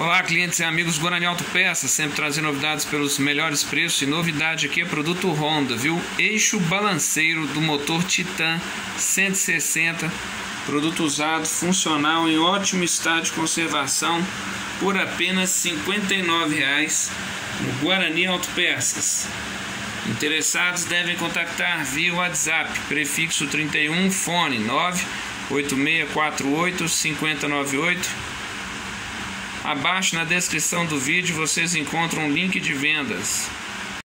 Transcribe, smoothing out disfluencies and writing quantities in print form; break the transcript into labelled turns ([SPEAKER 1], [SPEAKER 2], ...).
[SPEAKER 1] Olá, clientes e amigos Guarani Autopeças, sempre trazendo novidades pelos melhores preços. E novidade aqui é produto Honda, viu? Eixo balanceiro do motor Titan 160, produto usado, funcional, em ótimo estado de conservação, por apenas R$ 59,00 no Guarani Autopeças. Interessados devem contactar via WhatsApp, prefixo 31, fone 986485098. Abaixo na descrição do vídeo vocês encontram um link de vendas.